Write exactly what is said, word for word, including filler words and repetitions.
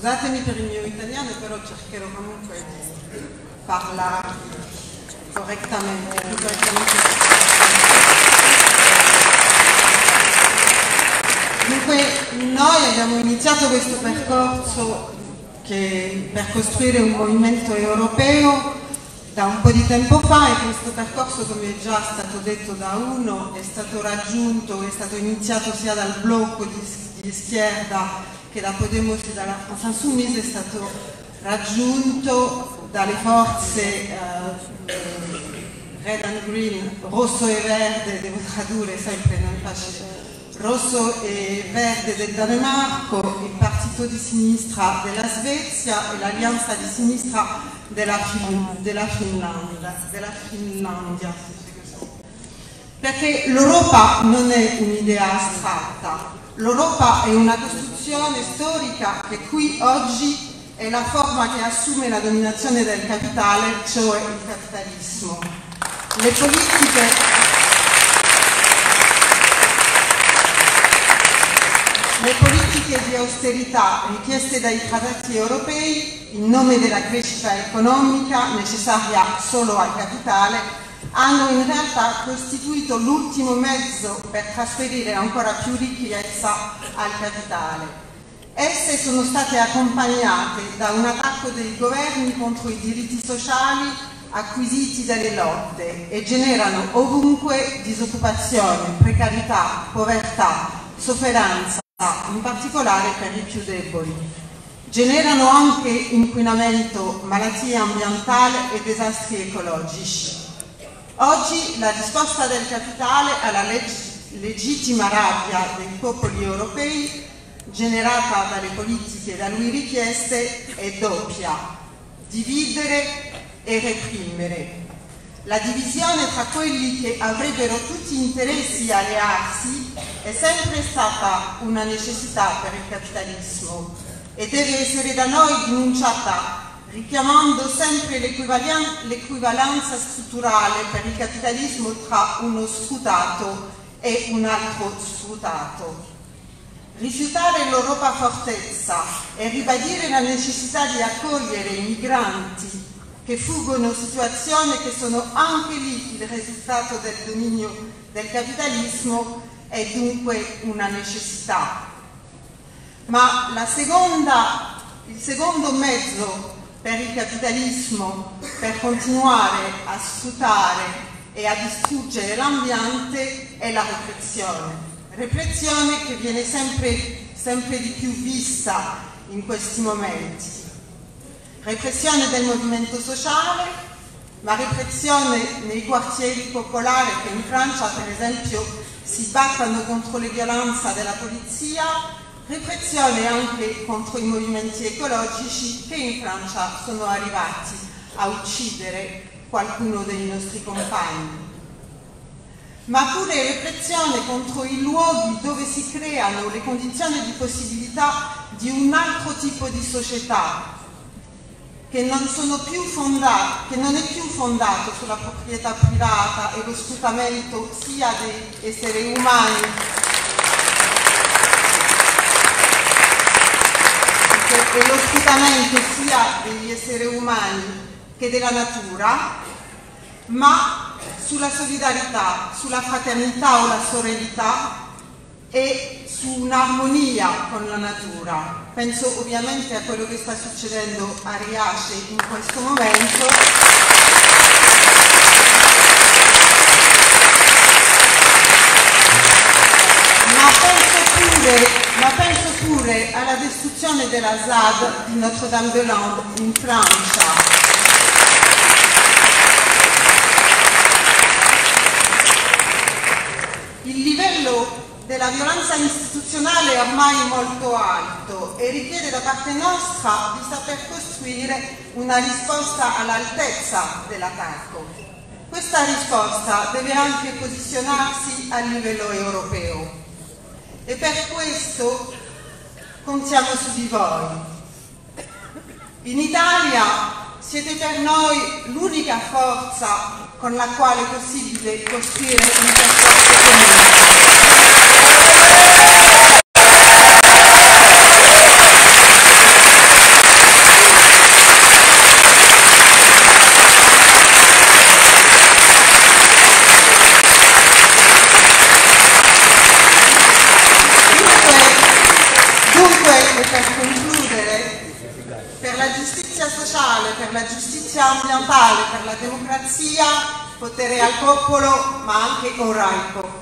Scusatemi per il mio italiano, però cercherò comunque di parlare correttamente. correttamente. Dunque, noi abbiamo iniziato questo percorso che, per costruire un movimento europeo da un po' di tempo fa, e questo percorso, come è già stato detto da uno, è stato raggiunto, è stato iniziato sia dal blocco di, di schierda che da Podemos e dalla France Insoumise, è stato raggiunto dalle forze eh, Red and Green, rosso e verde, devo tradurre sempre, non è facile, rosso e verde del Danimarca, il partito di sinistra della Svezia e l'alleanza di sinistra della, fin della Finlandia. Della Finlandia. Perché l'Europa non è un'idea astratta, l'Europa è una costruzione storica che qui oggi è la forma che assume la dominazione del capitale, cioè il capitalismo. Le politiche Le politiche di austerità richieste dai trattati europei in nome della crescita economica necessaria solo al capitale hanno in realtà costituito l'ultimo mezzo per trasferire ancora più ricchezza al capitale. Esse sono state accompagnate da un attacco dei governi contro i diritti sociali acquisiti dalle lotte e generano ovunque disoccupazione, precarietà, povertà, sofferenza, in particolare per i più deboli. Generano anche inquinamento, malattie ambientali e disastri ecologici. Oggi la risposta del capitale alla leg legittima rabbia dei popoli europei, generata dalle politiche da lui richieste, è doppia: dividere e reprimere. La divisione tra quelli che avrebbero tutti interessi a allearsi è sempre stata una necessità per il capitalismo e deve essere da noi denunciata, richiamando sempre l'equivalenza strutturale per il capitalismo tra uno sfruttato e un altro sfruttato. Rifiutare l'Europa fortezza e ribadire la necessità di accogliere i migranti che fuggono situazioni che sono anche lì il risultato del dominio del capitalismo è dunque una necessità. Ma la seconda, il secondo mezzo per il capitalismo per continuare a sfruttare e a distruggere l'ambiente è la repressione. Repressione che viene sempre, sempre di più vista in questi momenti. Repressione del movimento sociale, ma repressione nei quartieri popolari che in Francia, per esempio, si battono contro le violenze della polizia, repressione anche contro i movimenti ecologici che in Francia sono arrivati a uccidere qualcuno dei nostri compagni. Ma pure repressione contro i luoghi dove si creano le condizioni di possibilità di un altro tipo di società, che non, sono più fondate, che non è più fondato sulla proprietà privata e lo sfruttamento sia degli esseri umani e lo sfruttamento sia degli esseri umani che della natura, ma sulla solidarietà, sulla fraternità o la sorellità e su un'armonia con la natura. Penso ovviamente a quello che sta succedendo a Riace in questo momento. Ma penso pure, ma penso pure alla distruzione della S A D di Notre-Dame-des-Landes in Francia. Il livello della violenza istituzionale è ormai molto alto e richiede da parte nostra di saper costruire una risposta all'altezza dell'attacco. Questa risposta deve anche posizionarsi a livello europeo e per questo contiamo su di voi. In Italia siete per noi l'unica forza con la quale è possibile costruire un percorso comune. e per concludere, per la giustizia sociale, per la giustizia ambientale, per la democrazia, potere al popolo, ma anche oraico.